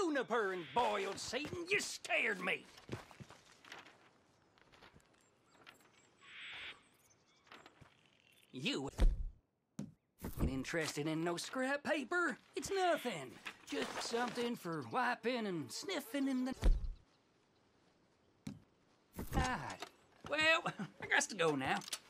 juniper and boiled Satan. You scared me. You ain't interested in no scrap paper? It's nothing. Just something for wiping and sniffing in the night. Well, I got to go now.